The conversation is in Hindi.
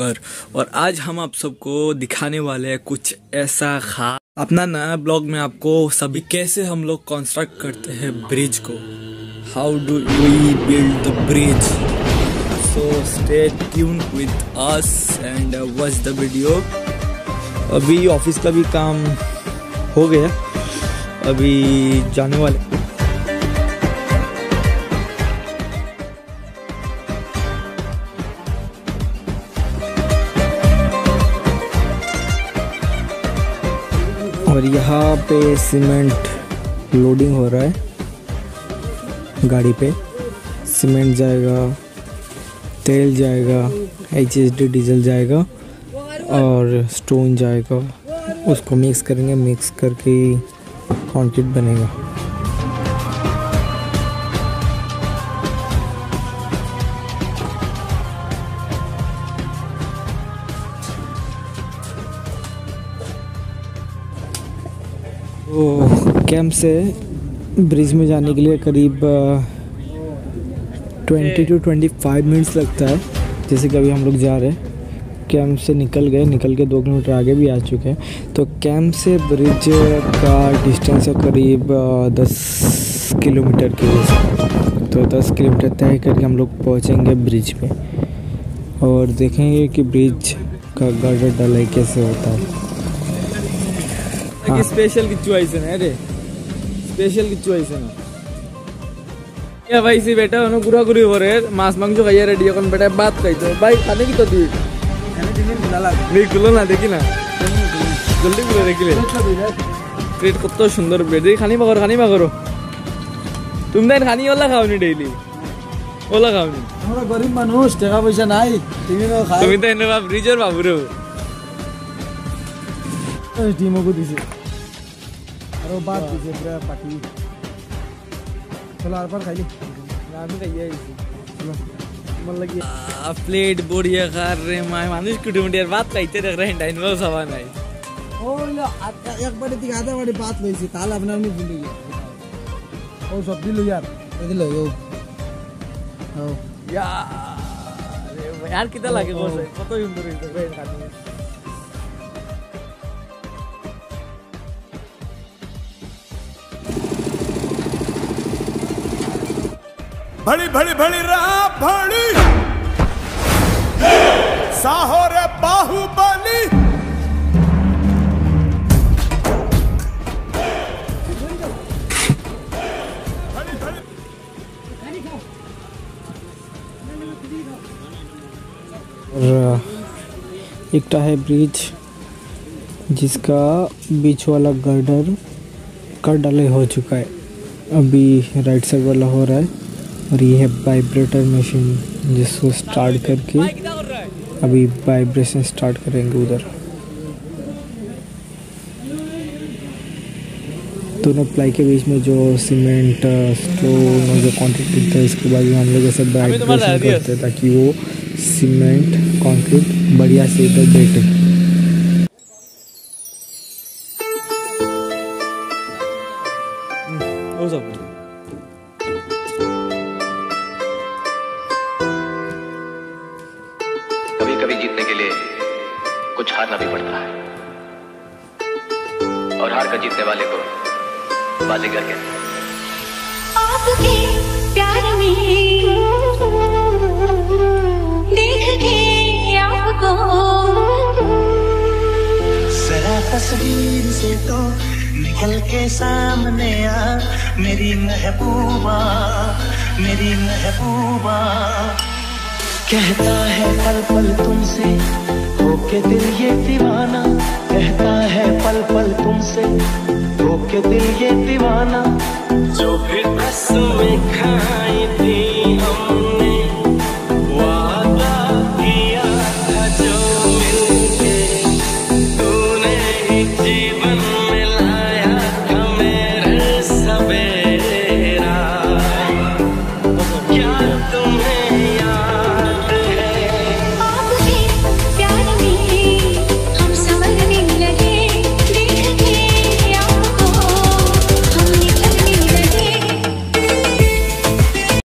ब्लॉगर, और आज हम आप सबको दिखाने वाले हैं कुछ ऐसा खास अपना नया ब्लॉग में आपको सभी कैसे हम लोग कंस्ट्रक्ट करते हैं ब्रिज को, how do we build the bridge. So stay tune with us and watch the video. अभी ऑफिस का भी काम हो गया, अभी जाने वाले। और यहाँ पे सीमेंट लोडिंग हो रहा है, गाड़ी पे सीमेंट जाएगा, तेल जाएगा, HSD डीजल जाएगा और स्टोन जाएगा। उसको मिक्स करेंगे, मिक्स करके कंक्रीट बनेगा। तो कैंप से ब्रिज में जाने के लिए करीब 20 to 25 मिनट्स लगता है। जैसे कि अभी हम लोग जा रहे हैं, कैंप से निकल के 2 किलोमीटर आगे भी आ चुके हैं। तो कैंप से ब्रिज का डिस्टेंस है करीब 10 किलोमीटर के लिए। तो 10 किलोमीटर तय करके हम लोग पहुँचेंगे ब्रिज पे और देखेंगे कि ब्रिज का गार्डर ढलाई कैसे होता है। स्पेशल किच्चू आइसन है रे, स्पेशल किच्चू आइसन है भाई। सी बेटा उन्होंने गुरा गुरी हो रहे मांस मांग जो खाइए रेडी कौन बेटा बात कही तो भाई खाने की तो दी नहीं खुलो ना देखी ना जल्दी खुलो देखी ले प्लेट कत सुंदर प्लेट खानी करो तुम देन खानी ओला खाओनी डेली ओला खाओनी हमरा गरीब मानुष टाका पैसा নাই তুমি তো খাও তুমি তো এনে বাপ রিজর বাবু রে टीमों को दीजिए और बात दीजिए पूरा पार्टी। चलो आर पर खाई ली आदमी खाइए चलो मन लगी प्लेट बढ़िया खा रहे माय मानुष कुटुंब यार बात कहते रह रहे हैं टाइम वो सवाल नहीं ओ लो एक बड़े दिखाते बड़ी बात लई सी ताल अपना नहीं भूलिए ओ सब दिलो यार दिलो यो ओ यार कितना लगे वो कत सुंदर है खाने भड़ी भड़ी भड़ी रहा भड़ी साहो रे बाहुबली और एकटा है ब्रिज जिसका बीच वाला गर्डर कर डाले हो चुका है। अभी राइट साइड वाला हो रहा है और ये है वाइब्रेटर मशीन जिसको स्टार्ट करके अभी वाइब्रेशन स्टार्ट करेंगे उधर। दोनों प्लाई के बीच में जो सीमेंट स्टोन और जो कंक्रीट दिखता है इसके बाद हम लोग ऐसे वाइब्रेशन करते हैं ताकि वो सीमेंट कंक्रीट बढ़िया से इधर बैठे। कभी कभी जीतने के लिए कुछ हारना भी पड़ता है और हार कर जीतने वाले को बाजीगर कहते हैं। आपके प्यार में देख के आपको जरा तस्वीर से तो निकल के सामने आ मेरी महबूबा मेरी महबूबा। कहता है पल पल तुमसे होके दिल ये दीवाना, कहता है पल पल तुमसे होके दिल ये दीवाना। जो फिर बस में खाई थी